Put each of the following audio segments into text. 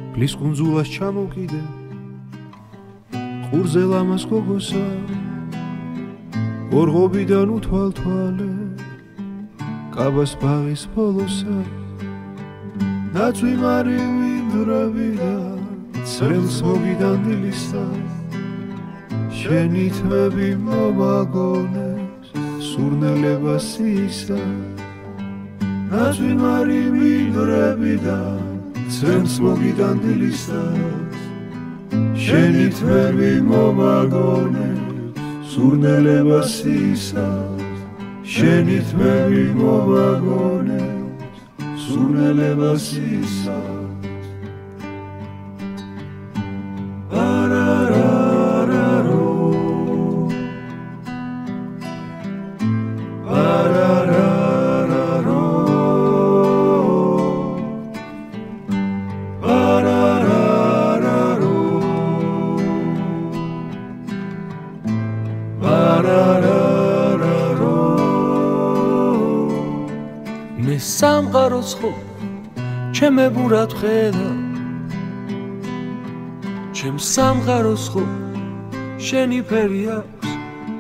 პლის კუნძულას ჩამოვკიდე ყურზე ლამას გოგოსა ორღობიდან უთვალთვალე კაბას ბაღის ბოლოსა ნაცვი მარივი მდრებიდან ცრემლს მოგიდან დილისა შენი თმები მომაგონეს სურნელება სისა ნაცვი მარივი მდრებიდან ცრემლს მოგიდან დილისა შენი თმები მომაგონეს სურნელება სისა შენი თმები მომაგონეს სურნელება სისა მე სამყაროს ხო ჩემებურად ხედა ჩემ სამყაროს ხო შენი ფერი აქვს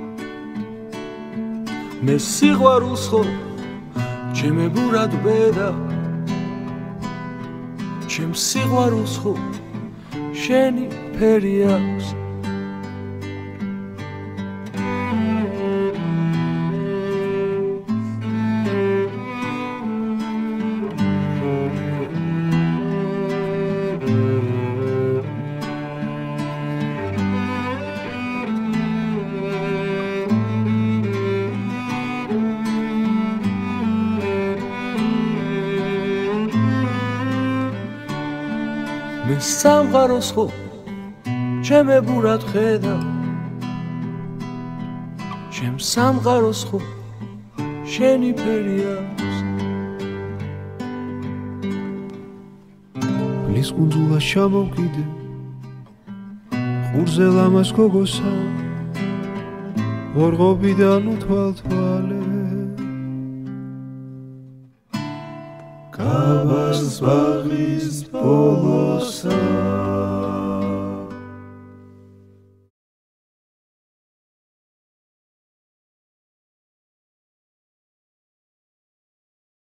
მე სიყვარულს ხო ჩემებურად ბედა ჩემ სიყვარულს ხო შენი ფერი აქვს მე სამყაროს ხო ჩემებურად ხედა ჩემ სამყაროს ხო შენი ფერი აქვს პლის კუნძულას ჩამოვკიდე ყურზე ლამას გოგოსა ორღობიდან უთვალთვალე კაბას ბაღის ბოლოსა